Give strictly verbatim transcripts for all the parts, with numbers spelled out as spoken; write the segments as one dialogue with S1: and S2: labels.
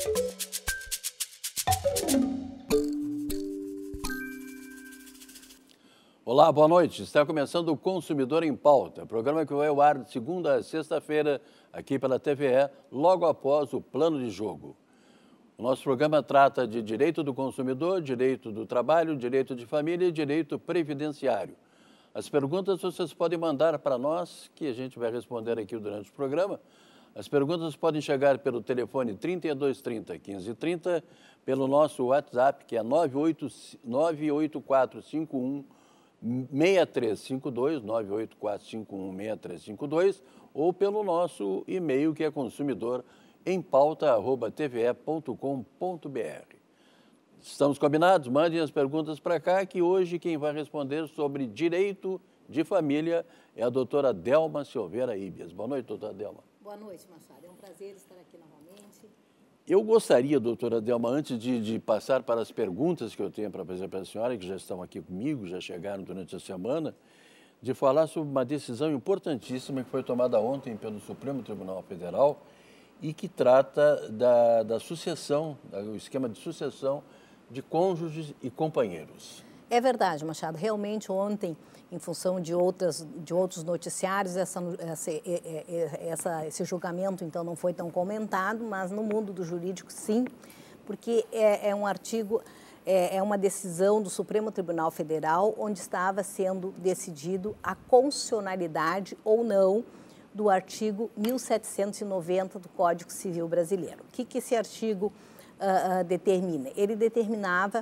S1: Olá, boa noite. Está começando o Consumidor em Pauta, programa que vai ao ar de segunda a sexta-feira, aqui pela T V E, logo após o Plano de Jogo. O nosso programa trata de direito do consumidor, direito do trabalho, direito de família e direito previdenciário. As perguntas vocês podem mandar para nós, que a gente vai responder aqui durante o programa. As perguntas podem chegar pelo telefone trinta e dois trinta, quinze trinta, pelo nosso WhatsApp, que é nove oito quatro cinco um seis três cinco dois, nove oito quatro cinco um seis três cinco dois, ou pelo nosso e-mail, que é consumidor em pauta arroba t v e ponto com ponto b r. Estamos combinados? Mandem as perguntas para cá, que hoje quem vai responder sobre direito de família é a doutora Delma Silveira Ibias. Boa noite, doutora Delma.
S2: Boa noite, Machado. É um prazer estar aqui novamente.
S1: Eu gostaria, doutora Delma, antes de, de passar para as perguntas que eu tenho para fazer para a senhora, que já estão aqui comigo, já chegaram durante a semana, de falar sobre uma decisão importantíssima que foi tomada ontem pelo Supremo Tribunal Federal e que trata da, da sucessão, o esquema de sucessão de cônjuges e companheiros.
S2: É verdade, Machado. Realmente, ontem, em função de, outras, de outros noticiários, essa, essa, essa, esse julgamento, então, não foi tão comentado, mas no mundo do jurídico, sim, porque é, é um artigo, é, é uma decisão do Supremo Tribunal Federal, onde estava sendo decidido a constitucionalidade ou não do artigo mil setecentos e noventa do Código Civil Brasileiro. O que, que esse artigo uh, uh, determina? Ele determinava,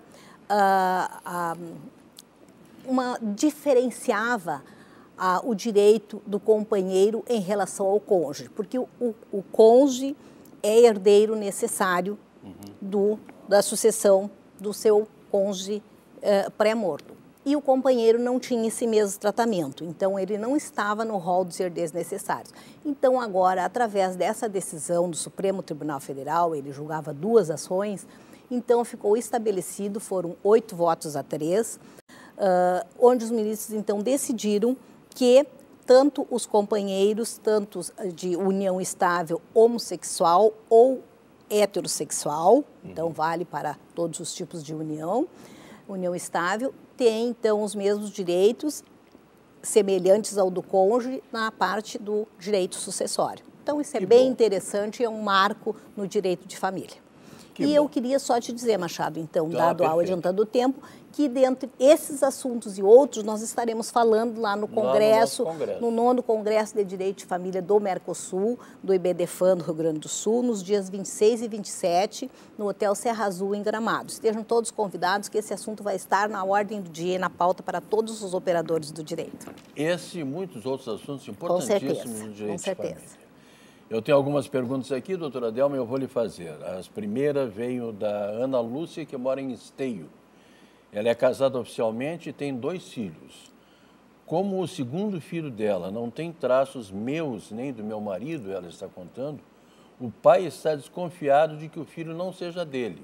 S2: uh, uh, uma, diferenciava uh, o direito do companheiro em relação ao cônjuge, porque o, o, o cônjuge é herdeiro necessário uhum. do, da sucessão do seu cônjuge uh, pré-morto. E o companheiro não tinha esse mesmo tratamento, então ele não estava no rol dos herdeiros necessários. Então agora, através dessa decisão do Supremo Tribunal Federal, ele julgava duas ações, então ficou estabelecido, foram oito votos a três, uh, onde os ministros então decidiram que tanto os companheiros, tanto de união estável homossexual ou heterossexual, uhum. então vale para todos os tipos de união, união estável, tem, então, os mesmos direitos semelhantes ao do cônjuge na parte do direito sucessório. Então, isso é que bem bom. Interessante e é um marco no direito de família. Que e bom. Eu queria só te dizer, Machado, então, tá, dado ao adiantando o tempo, que dentre esses assuntos e outros, nós estaremos falando lá no Congresso, lá no, Congresso. no nono Congresso de Direito de Família do Mercosul, do IBDFAN do Rio Grande do Sul, nos dias vinte e seis e vinte e sete, no Hotel Serra Azul, em Gramado. Estejam todos convidados, que esse assunto vai estar na ordem do dia e na pauta para todos os operadores do direito.
S1: Esse e muitos outros assuntos importantíssimos do direito
S2: com certeza.
S1: de família. Eu tenho algumas perguntas aqui, doutora Delma, eu vou lhe fazer. As primeiras veio da Ana Lúcia, que mora em Esteio. Ela é casada oficialmente e tem dois filhos. Como o segundo filho dela não tem traços meus nem do meu marido, ela está contando, o pai está desconfiado de que o filho não seja dele.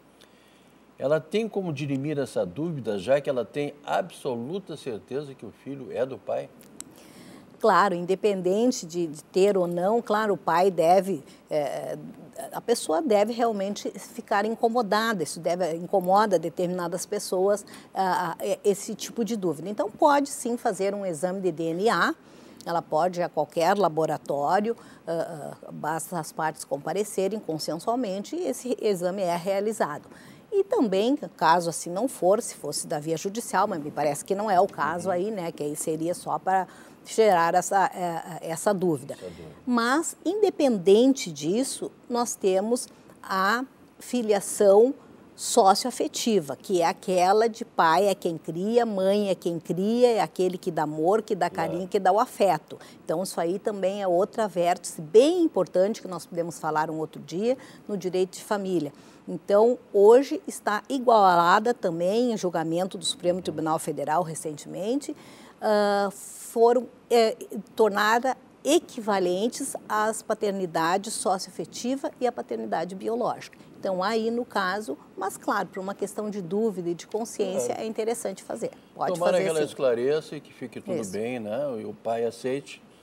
S1: Ela tem como dirimir essa dúvida, já que ela tem absoluta certeza que o filho é do pai?
S2: Claro, independente de, de ter ou não, claro, o pai deve, é, a pessoa deve realmente ficar incomodada, isso deve, incomoda determinadas pessoas, ah, esse tipo de dúvida. Então, pode sim fazer um exame de D N A, ela pode ir a qualquer laboratório, ah, basta as partes comparecerem consensualmente e esse exame é realizado. E também, caso assim não for, se fosse da via judicial, mas me parece que não é o caso aí, né, que aí seria só para gerar essa, essa dúvida. Essa dúvida. Mas, independente disso, nós temos a filiação socioafetiva, que é aquela de pai é quem cria, mãe é quem cria, é aquele que dá amor, que dá carinho, claro. Que dá o afeto. Então, isso aí também é outra vértice bem importante que nós podemos falar um outro dia no direito de família. Então, hoje está igualada também em julgamento do Supremo Tribunal Federal recentemente, uh, foram é, tornadas equivalentes às paternidades socioafetiva e à paternidade biológica. Então, aí no caso, mas claro, por uma questão de dúvida e de consciência, é, é interessante fazer. Pode
S1: Tomara
S2: fazer
S1: que ela
S2: sim.
S1: esclareça e que fique tudo
S2: Isso.
S1: bem, né? E o pai aceite.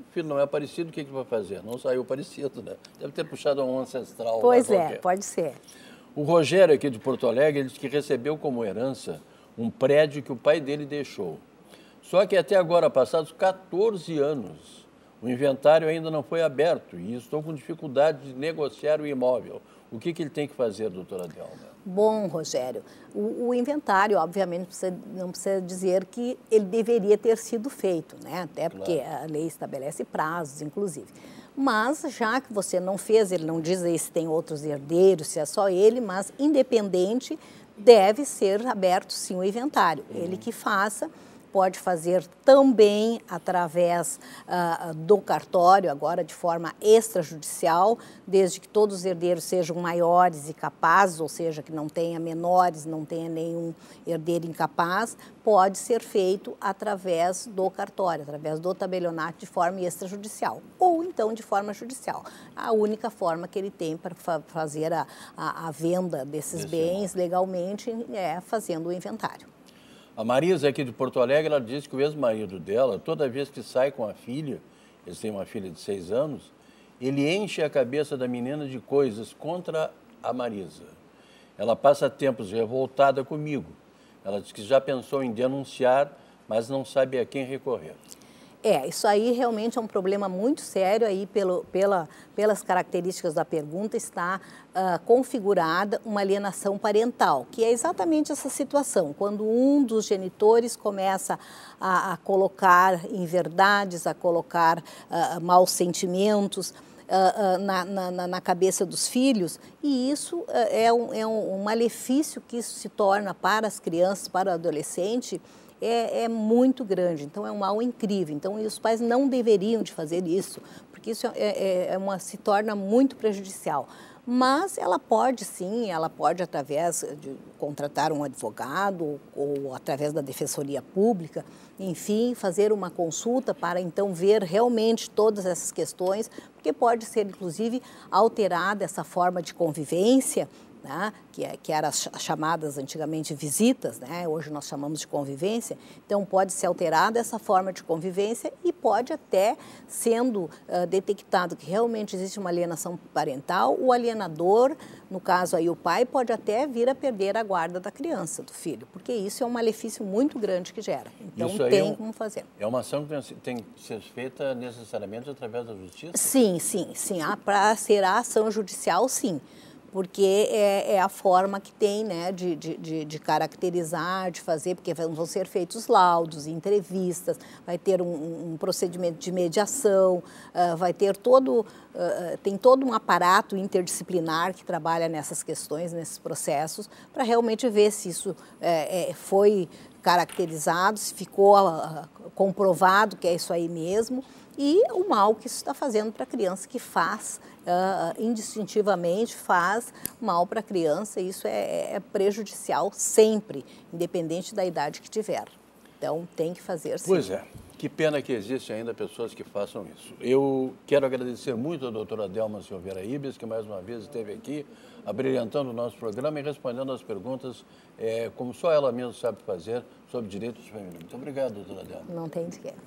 S1: o filho não é parecido, o que, que vai fazer? Não saiu parecido, né? Deve ter puxado um ancestral.
S2: Pois é, pode ser.
S1: O Rogério, aqui de Porto Alegre, ele disse que recebeu como herança um prédio que o pai dele deixou. Só que até agora, passados quatorze anos, o inventário ainda não foi aberto e estou com dificuldade de negociar o imóvel. O que, que ele tem que fazer, doutora Delma?
S2: Bom, Rogério, o, o inventário, obviamente, precisa, não precisa dizer que ele deveria ter sido feito, né? Até porque claro, a lei estabelece prazos, inclusive. Mas, já que você não fez, ele não diz aí se tem outros herdeiros, se é só ele, mas, independente, deve ser aberto, sim, o inventário. Uhum. Ele que faça. Pode fazer também através uh, do cartório, agora de forma extrajudicial, desde que todos os herdeiros sejam maiores e capazes, ou seja, que não tenha menores, não tenha nenhum herdeiro incapaz, pode ser feito através do cartório, através do tabelionato de forma extrajudicial, ou então de forma judicial. A única forma que ele tem para fa fazer a, a, a venda desses Esse bens não. legalmente é fazendo o inventário.
S1: A Marisa, aqui de Porto Alegre, ela disse que o ex-marido dela, toda vez que sai com a filha, eles têm uma filha de seis anos, ele enche a cabeça da menina de coisas contra a Marisa. Ela passa tempos revoltada comigo. Ela diz que já pensou em denunciar, mas não sabe a quem recorrer.
S2: É, isso aí realmente é um problema muito sério, aí pelo, pela, pelas características da pergunta está uh, configurada uma alienação parental, que é exatamente essa situação, quando um dos genitores começa a, a colocar inverdades, a colocar uh, maus sentimentos uh, uh, na, na, na cabeça dos filhos, e isso uh, é, um, é um, um malefício que isso se torna para as crianças, para o adolescente, É, é muito grande, então é um mal incrível. Então, os pais não deveriam de fazer isso, porque isso é, é, é uma, se torna muito prejudicial. Mas ela pode sim, ela pode através de contratar um advogado ou, ou através da defensoria pública, enfim, fazer uma consulta para então ver realmente todas essas questões, porque pode ser inclusive alterada essa forma de convivência, né, que, é, que eram as chamadas antigamente visitas, né, hoje nós chamamos de convivência, então pode ser alterada essa forma de convivência e pode até, sendo uh, detectado que realmente existe uma alienação parental, o alienador, no caso aí o pai, pode até vir a perder a guarda da criança, do filho, porque isso é um malefício muito grande que gera, então tem é um, como fazer.
S1: É uma ação que tem que ser feita necessariamente através da justiça?
S2: Sim, sim, sim, para ser a ação judicial, sim. Porque é, é a forma que tem, né, de, de, de caracterizar, de fazer, porque vão ser feitos laudos, entrevistas, vai ter um, um procedimento de mediação, uh, vai ter todo, uh, tem todo um aparato interdisciplinar que trabalha nessas questões, nesses processos, para realmente ver se isso é, é, foi caracterizado, se ficou uh, comprovado que é isso aí mesmo, e o mal que isso está fazendo para a criança, que faz, uh, indistintivamente, faz mal para a criança, e isso é, é prejudicial sempre, independente da idade que tiver. Então, tem que fazer sim.
S1: Pois é, que pena que existe ainda pessoas que façam isso. Eu quero agradecer muito a doutora Delma Silveira Ibes, que mais uma vez esteve aqui, abrilhantando o nosso programa e respondendo as perguntas, é, como só ela mesma sabe fazer, sobre direitos de família. Muito obrigado, doutora Delma.
S2: Não tem de quê.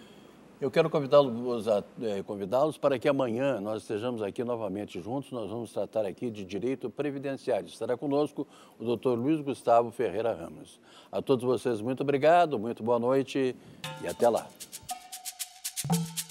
S1: Eu quero convidá-los é, convidá-los para que amanhã nós estejamos aqui novamente juntos. Nós vamos tratar aqui de direito previdenciário. Estará conosco o doutor Luiz Gustavo Ferreira Ramos. A todos vocês, muito obrigado, muito boa noite e até lá.